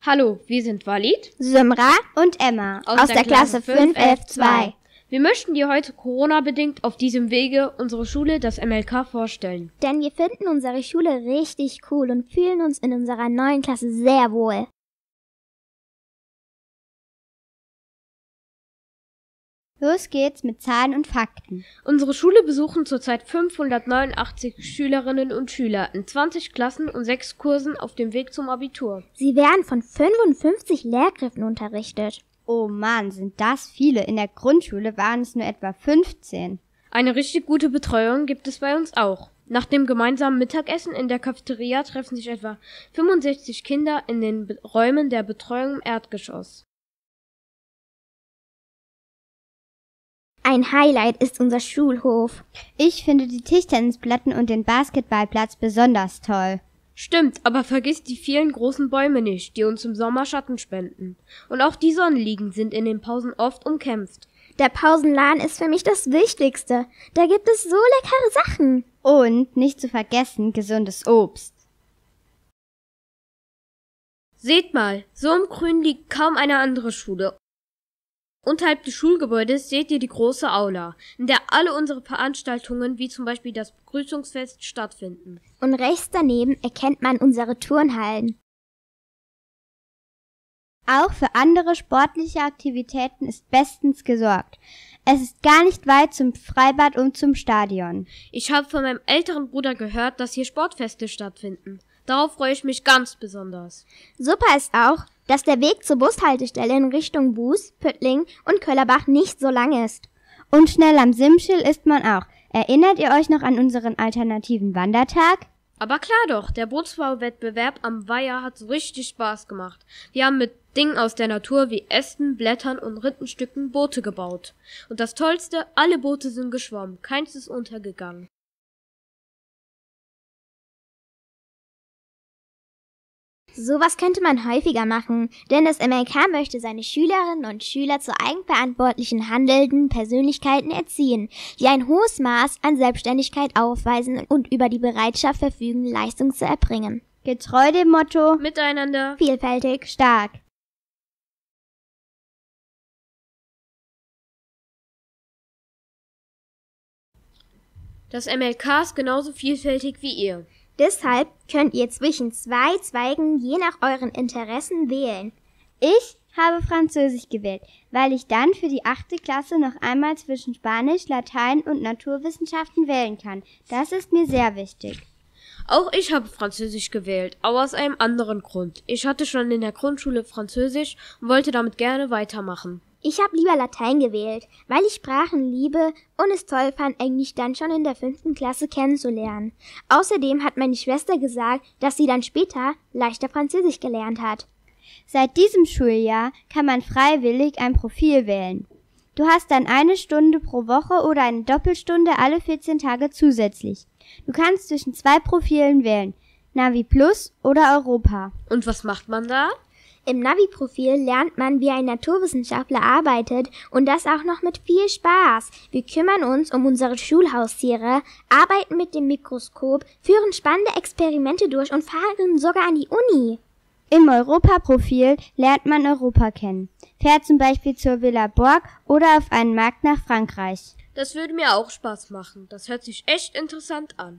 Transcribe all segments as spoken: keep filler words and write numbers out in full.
Hallo, wir sind Walid, Symra und Emma aus, aus der, der Klasse fünf F zwei. Wir möchten dir heute Corona-bedingt auf diesem Wege unsere Schule, das M L K, vorstellen. Denn wir finden unsere Schule richtig cool und fühlen uns in unserer neuen Klasse sehr wohl. Los geht's mit Zahlen und Fakten. Unsere Schule besuchen zurzeit fünfhundertneunundachtzig Schülerinnen und Schüler in zwanzig Klassen und sechs Kursen auf dem Weg zum Abitur. Sie werden von fünfundfünfzig Lehrkräften unterrichtet. Oh Mann, sind das viele. In der Grundschule waren es nur etwa fünfzehn. Eine richtig gute Betreuung gibt es bei uns auch. Nach dem gemeinsamen Mittagessen in der Cafeteria treffen sich etwa fünfundsechzig Kinder in den Be- Räumen der Betreuung im Erdgeschoss. Ein Highlight ist unser Schulhof. Ich finde die Tischtennisplatten und den Basketballplatz besonders toll. Stimmt, aber vergiss die vielen großen Bäume nicht, die uns im Sommer Schatten spenden. Und auch die Sonnenliegen sind in den Pausen oft umkämpft. Der Pausenladen ist für mich das Wichtigste. Da gibt es so leckere Sachen. Und, nicht zu vergessen, gesundes Obst. Seht mal, so im Grün liegt kaum eine andere Schule. Unterhalb des Schulgebäudes seht ihr die große Aula, in der alle unsere Veranstaltungen, wie zum Beispiel das Begrüßungsfest, stattfinden. Und rechts daneben erkennt man unsere Turnhallen. Auch für andere sportliche Aktivitäten ist bestens gesorgt. Es ist gar nicht weit zum Freibad und zum Stadion. Ich habe von meinem älteren Bruder gehört, dass hier Sportfeste stattfinden. Darauf freue ich mich ganz besonders. Super ist auch, dass der Weg zur Bushaltestelle in Richtung Buß, Püttling und Köllerbach nicht so lang ist. Und schnell am Simschel ist man auch. Erinnert ihr euch noch an unseren alternativen Wandertag? Aber klar doch, der Bootsbauwettbewerb am Weiher hat so richtig Spaß gemacht. Wir haben mit Dingen aus der Natur wie Ästen, Blättern und Rindenstücken Boote gebaut. Und das Tollste, alle Boote sind geschwommen, keins ist untergegangen. Sowas könnte man häufiger machen, denn das M L K möchte seine Schülerinnen und Schüler zu eigenverantwortlichen handelnden Persönlichkeiten erziehen, die ein hohes Maß an Selbstständigkeit aufweisen und über die Bereitschaft verfügen, Leistung zu erbringen. Getreu dem Motto Miteinander, vielfältig, stark. Das M L K ist genauso vielfältig wie ihr. Deshalb könnt ihr zwischen zwei Zweigen je nach euren Interessen wählen. Ich habe Französisch gewählt, weil ich dann für die achte Klasse noch einmal zwischen Spanisch, Latein und Naturwissenschaften wählen kann. Das ist mir sehr wichtig. Auch ich habe Französisch gewählt, aber aus einem anderen Grund. Ich hatte schon in der Grundschule Französisch und wollte damit gerne weitermachen. Ich habe lieber Latein gewählt, weil ich Sprachen liebe und es toll fand, Englisch dann schon in der fünften Klasse kennenzulernen. Außerdem hat meine Schwester gesagt, dass sie dann später leichter Französisch gelernt hat. Seit diesem Schuljahr kann man freiwillig ein Profil wählen. Du hast dann eine Stunde pro Woche oder eine Doppelstunde alle vierzehn Tage zusätzlich. Du kannst zwischen zwei Profilen wählen, Navi Plus oder Europa. Und was macht man da? Im Navi-Profil lernt man, wie ein Naturwissenschaftler arbeitet und das auch noch mit viel Spaß. Wir kümmern uns um unsere Schulhaustiere, arbeiten mit dem Mikroskop, führen spannende Experimente durch und fahren sogar an die Uni. Im Europa-Profil lernt man Europa kennen, fährt zum Beispiel zur Villa Borg oder auf einen Markt nach Frankreich. Das würde mir auch Spaß machen. Das hört sich echt interessant an.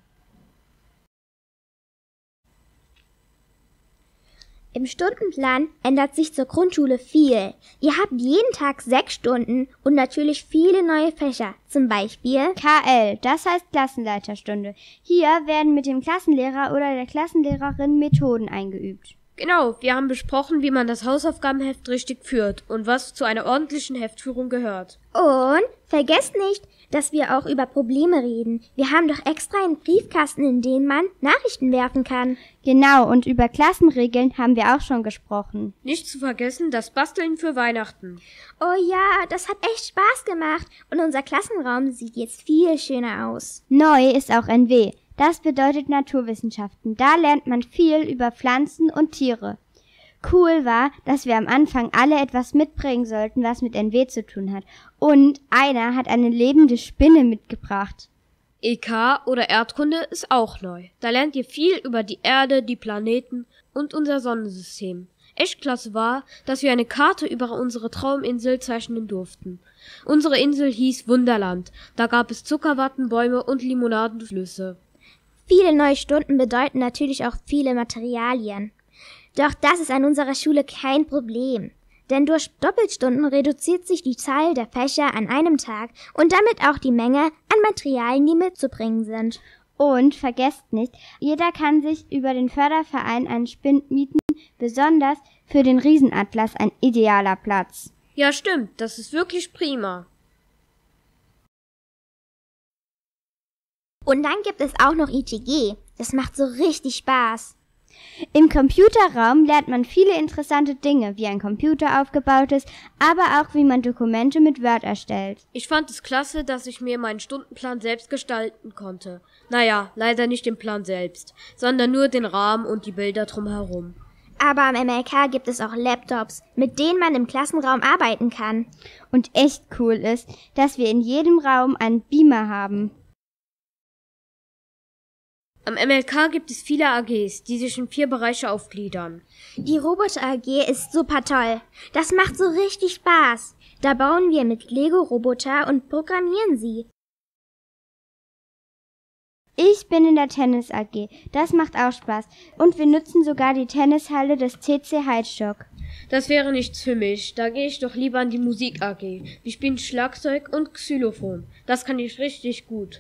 Im Stundenplan ändert sich zur Grundschule viel. Ihr habt jeden Tag sechs Stunden und natürlich viele neue Fächer, zum Beispiel K L, das heißt Klassenleiterstunde. Hier werden mit dem Klassenlehrer oder der Klassenlehrerin Methoden eingeübt. Genau, wir haben besprochen, wie man das Hausaufgabenheft richtig führt und was zu einer ordentlichen Heftführung gehört. Und vergesst nicht, dass wir auch über Probleme reden. Wir haben doch extra einen Briefkasten, in den man Nachrichten werfen kann. Genau, und über Klassenregeln haben wir auch schon gesprochen. Nicht zu vergessen, das Basteln für Weihnachten. Oh ja, das hat echt Spaß gemacht und unser Klassenraum sieht jetzt viel schöner aus. Neu ist auch N W. Das bedeutet Naturwissenschaften. Da lernt man viel über Pflanzen und Tiere. Cool war, dass wir am Anfang alle etwas mitbringen sollten, was mit N W zu tun hat. Und einer hat eine lebende Spinne mitgebracht. E K oder Erdkunde ist auch neu. Da lernt ihr viel über die Erde, die Planeten und unser Sonnensystem. Echt klasse war, dass wir eine Karte über unsere Trauminsel zeichnen durften. Unsere Insel hieß Wunderland. Da gab es Zuckerwattenbäume und Limonadenflüsse. Viele neue Stunden bedeuten natürlich auch viele Materialien. Doch das ist an unserer Schule kein Problem. Denn durch Doppelstunden reduziert sich die Zahl der Fächer an einem Tag und damit auch die Menge an Materialien, die mitzubringen sind. Und vergesst nicht, jeder kann sich über den Förderverein einen Spind mieten, besonders für den Riesenatlas ein idealer Platz. Ja, stimmt, das ist wirklich prima. Und dann gibt es auch noch I T G. Das macht so richtig Spaß. Im Computerraum lernt man viele interessante Dinge, wie ein Computer aufgebaut ist, aber auch wie man Dokumente mit Word erstellt. Ich fand es klasse, dass ich mir meinen Stundenplan selbst gestalten konnte. Naja, leider nicht den Plan selbst, sondern nur den Rahmen und die Bilder drumherum. Aber am M L K gibt es auch Laptops, mit denen man im Klassenraum arbeiten kann. Und echt cool ist, dass wir in jedem Raum einen Beamer haben. Am M L K gibt es viele A Gs, die sich in vier Bereiche aufgliedern. Die Roboter A G ist super toll. Das macht so richtig Spaß. Da bauen wir mit Lego Roboter und programmieren sie. Ich bin in der Tennis A G. Das macht auch Spaß. Und wir nutzen sogar die Tennishalle des C C Heidstock. Das wäre nichts für mich. Da gehe ich doch lieber in die Musik A G. Wir spielen Schlagzeug und Xylophon. Das kann ich richtig gut.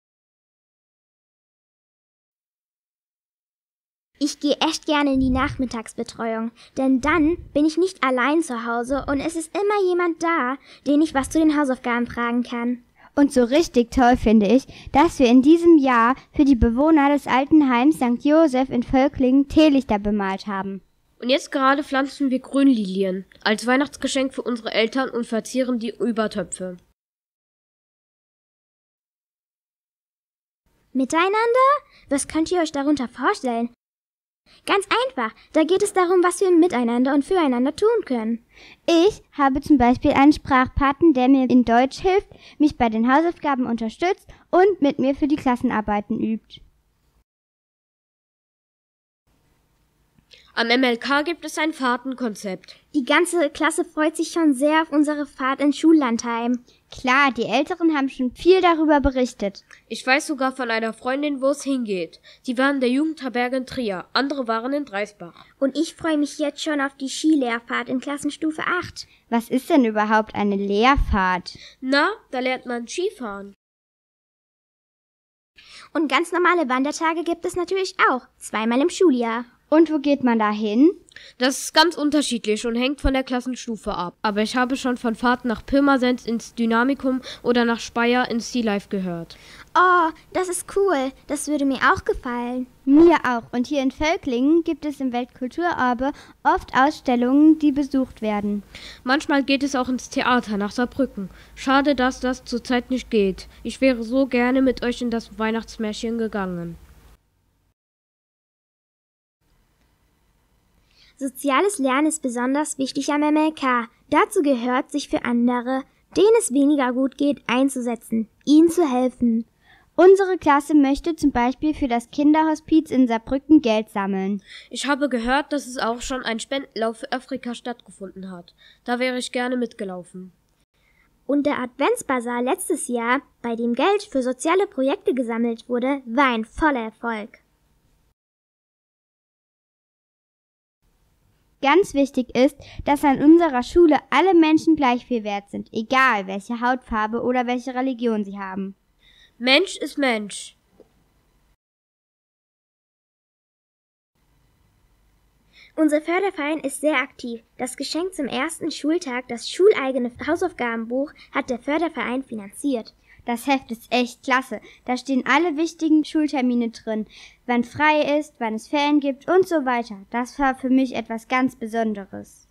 Ich gehe echt gerne in die Nachmittagsbetreuung, denn dann bin ich nicht allein zu Hause und es ist immer jemand da, den ich was zu den Hausaufgaben fragen kann. Und so richtig toll finde ich, dass wir in diesem Jahr für die Bewohner des Altenheims Sankt Joseph in Völklingen Teelichter bemalt haben. Und jetzt gerade pflanzen wir Grünlilien als Weihnachtsgeschenk für unsere Eltern und verzieren die Übertöpfe. Miteinander? Was könnt ihr euch darunter vorstellen? Ganz einfach, da geht es darum, was wir miteinander und füreinander tun können. Ich habe zum Beispiel einen Sprachpaten, der mir in Deutsch hilft, mich bei den Hausaufgaben unterstützt und mit mir für die Klassenarbeiten übt. Am M L K gibt es ein Fahrtenkonzept. Die ganze Klasse freut sich schon sehr auf unsere Fahrt ins Schullandheim. Klar, die Älteren haben schon viel darüber berichtet. Ich weiß sogar von einer Freundin, wo es hingeht. Die waren in der Jugendherberge in Trier, andere waren in Dreisbach. Und ich freue mich jetzt schon auf die Skilehrfahrt in Klassenstufe acht. Was ist denn überhaupt eine Lehrfahrt? Na, da lernt man Skifahren. Und ganz normale Wandertage gibt es natürlich auch, zweimal im Schuljahr. Und wo geht man da hin? Das ist ganz unterschiedlich und hängt von der Klassenstufe ab. Aber ich habe schon von Fahrten nach Pirmasens ins Dynamikum oder nach Speyer ins Sea Life gehört. Oh, das ist cool. Das würde mir auch gefallen. Mir auch. Und hier in Völklingen gibt es im Weltkulturerbe oft Ausstellungen, die besucht werden. Manchmal geht es auch ins Theater nach Saarbrücken. Schade, dass das zurzeit nicht geht. Ich wäre so gerne mit euch in das Weihnachtsmärchen gegangen. Soziales Lernen ist besonders wichtig am M L K. Dazu gehört, sich für andere, denen es weniger gut geht, einzusetzen, ihnen zu helfen. Unsere Klasse möchte zum Beispiel für das Kinderhospiz in Saarbrücken Geld sammeln. Ich habe gehört, dass es auch schon ein Spendenlauf für Afrika stattgefunden hat. Da wäre ich gerne mitgelaufen. Und der Adventsbasar letztes Jahr, bei dem Geld für soziale Projekte gesammelt wurde, war ein voller Erfolg. Ganz wichtig ist, dass an unserer Schule alle Menschen gleich viel wert sind, egal welche Hautfarbe oder welche Religion sie haben. Mensch ist Mensch. Unser Förderverein ist sehr aktiv. Das Geschenk zum ersten Schultag, das schuleigene Hausaufgabenbuch, hat der Förderverein finanziert. Das Heft ist echt klasse. Da stehen alle wichtigen Schultermine drin, wann frei ist, wann es Ferien gibt und so weiter. Das war für mich etwas ganz Besonderes.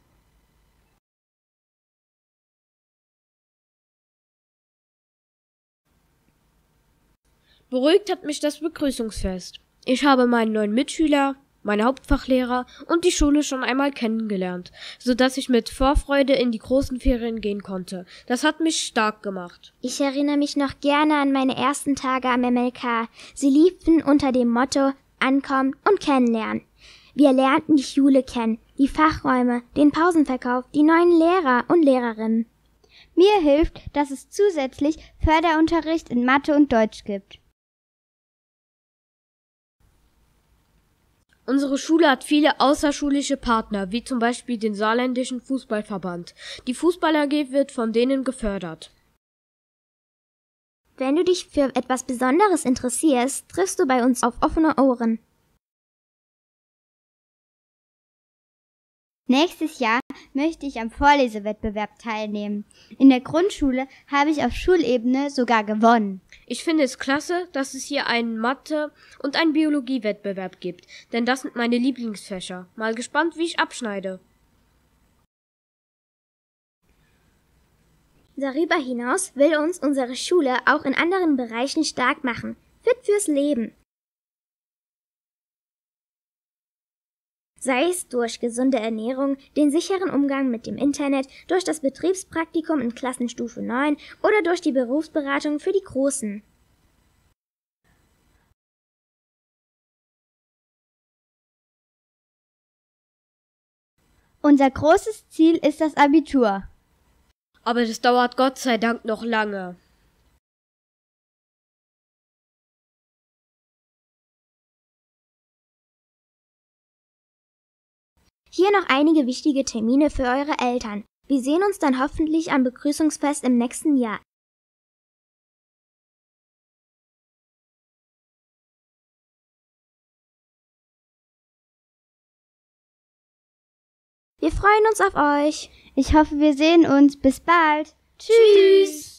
Beruhigt hat mich das Begrüßungsfest. Ich habe meinen neuen Mitschüler, meine Hauptfachlehrer und die Schule schon einmal kennengelernt, so dass ich mit Vorfreude in die großen Ferien gehen konnte. Das hat mich stark gemacht. Ich erinnere mich noch gerne an meine ersten Tage am M L K. Sie liefen unter dem Motto Ankommen und Kennenlernen. Wir lernten die Schule kennen, die Fachräume, den Pausenverkauf, die neuen Lehrer und Lehrerinnen. Mir hilft, dass es zusätzlich Förderunterricht in Mathe und Deutsch gibt. Unsere Schule hat viele außerschulische Partner, wie zum Beispiel den Saarländischen Fußballverband. Die Fußball-A G wird von denen gefördert. Wenn du dich für etwas Besonderes interessierst, triffst du bei uns auf offene Ohren. Nächstes Jahr möchte ich am Vorlesewettbewerb teilnehmen. In der Grundschule habe ich auf Schulebene sogar gewonnen. Ich finde es klasse, dass es hier einen Mathe- und einen Biologiewettbewerb gibt, denn das sind meine Lieblingsfächer. Mal gespannt, wie ich abschneide. Darüber hinaus will uns unsere Schule auch in anderen Bereichen stark machen. Fit fürs Leben. Sei es durch gesunde Ernährung, den sicheren Umgang mit dem Internet, durch das Betriebspraktikum in Klassenstufe neun oder durch die Berufsberatung für die Großen. Unser großes Ziel ist das Abitur. Aber das dauert Gott sei Dank noch lange. Hier noch einige wichtige Termine für eure Eltern. Wir sehen uns dann hoffentlich am Begrüßungsfest im nächsten Jahr. Wir freuen uns auf euch. Ich hoffe, wir sehen uns. Bis bald. Tschüss.